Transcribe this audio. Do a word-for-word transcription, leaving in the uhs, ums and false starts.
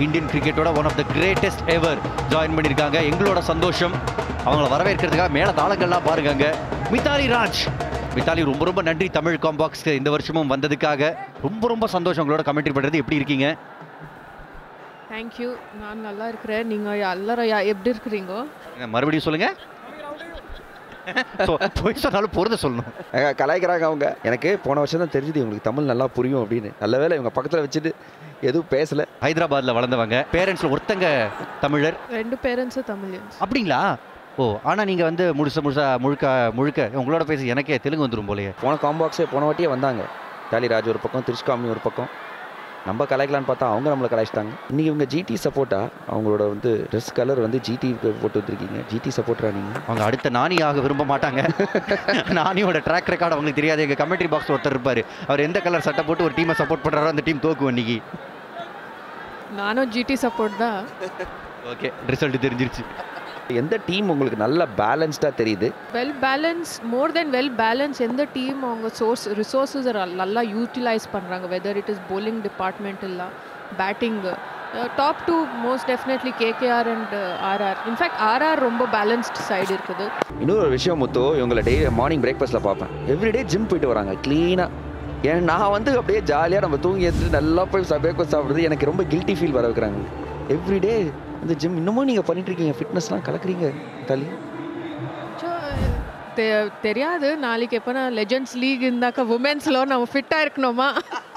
Indian கிரிக்கெட்டோட one of the greatest ever join பண்ணியிருக்காங்க. எங்களோட சந்தோஷம். அவங்கள வரவேற்கிறதுக்காக மேலே தாளங்கள்லாம் பாருங்க. மித்தாலி ராஜ், மித்தாலி ரொம்ப ரொம்ப நன்றி தமிழ் காம்பாக்ஸ்க்கு இந்த வருஷமும் வந்ததுக்காக. ரொம்ப ரொம்ப சந்தோஷம் உங்களோட கமெண்ட்ரி பண்ணுறது. எப்படி இருக்கீங்க? தேங்க்யூ, நான் நல்லா இருக்கிறேன். நீங்கள் எல்லாரும் எப்படி இருக்கிறீங்க? மறுபடியும் சொல்லுங்கள். போய் சொன்னாலும் பொறுத்த சொல்லணும். கலாய்க்கிறாங்க அவங்க. எனக்கு போன வருஷம் தான் தெரிஞ்சுது இவங்களுக்கு தமிழ் நல்லா புரியும் அப்படின்னு. நல்ல வேளை இவங்க பக்கத்தில் வச்சுட்டு எதுவும் பேசலை. ஹைதராபாத்தில் வளர்ந்தவங்க. பேரண்ட்ஸில் ஒருத்தங்க தமிழர், ரெண்டு பேரண்ட்ஸும் தமிழியன்ஸ். அப்படிங்களா? ஓ, ஆனால் நீங்கள் வந்து முழுச முழுசா முழுக்க முழுக்க உங்களோட பேசி எனக்கே தெலுங்கு வந்துடும் போலையே. போன காம்பாக்ஸே போன வாட்டியே வந்தாங்க. மித்தாலி ராஜ் ஒரு பக்கம், திருஷ்காமி ஒரு பக்கம். நம்ம கலாய்க்கலான்னு பார்த்தா அவங்க நம்மளை கலாய்ச்சிட்டாங்க. இன்றைக்கி இவங்க ஜிடி சப்போர்ட்டா? அவங்களோட வந்து ட்ரெஸ் கலர் வந்து ஜிடி போட்டு வந்துருக்கீங்க. ஜிடி சப்போர்ட்டரா நீங்கள்? அவங்க அடுத்த நானியாக விரும்ப மாட்டாங்க. நானியோட ட்ராக் ரெக்கார்டு அவங்களுக்கு தெரியாது. எங்கள் கமெண்ட்ரி பாக்ஸ் ஒருத்தர் இருப்பார், அவர் எந்த கலர் சட்டை போட்டு ஒரு டீமை சப்போர்ட் பண்ணுறாரோ அந்த டீம் தோக்கும் இன்னைக்கு. நானும் ஜிடி சப்போர்ட் தான். ஓகே, ரிசல்ட் தெரிஞ்சிருச்சு. எந்த டீம் உங்களுக்கு நல்ல பேலன்ஸ்டாக தெரியுது? Well balance, more then well balance. எந்த டீம் அவங்க சோர்ஸ் ரிசோர்ஸஸ் நல்லா யூட்டிலைஸ் பண்ணுறாங்க, whether it is bowling department இல்லை batting. Top two most definitely KKR and RR. In fact RR ரொம்ப பேலன்ஸ்ட் சைடு இருக்குது. இன்னொரு விஷயம் முத்தோ, இவங்களை டெய்லி மார்னிங் பிரேக்ஃபாஸ்ட்டில் பார்ப்பேன். எவ்ரிடே ஜிம் போயிட்டு வராங்க க்ளீனாக. ஏன் நான் வந்து அப்படியே ஜாலியாக நம்ம தூங்கி எடுத்துட்டு நல்லா போய் பிரேக்ஃபாஸ்ட் சாப்பிட்றது எனக்கு ரொம்ப கில்ட்டி ஃபீல் வர வைக்கிறாங்க. எவ்ரிடே இந்த ஜிம் இன்னமும் நீங்கள் பண்ணிட்டு இருக்கீங்க, ஃபிட்னஸ்லாம் கலக்குறீங்க தலி. தெரியாது, நாளைக்கு எப்போனா லெஜெண்ட்ஸ் லீக் இருந்தாக்கா உமன்ஸில் நம்ம ஃபிட்டாக இருக்கணுமா?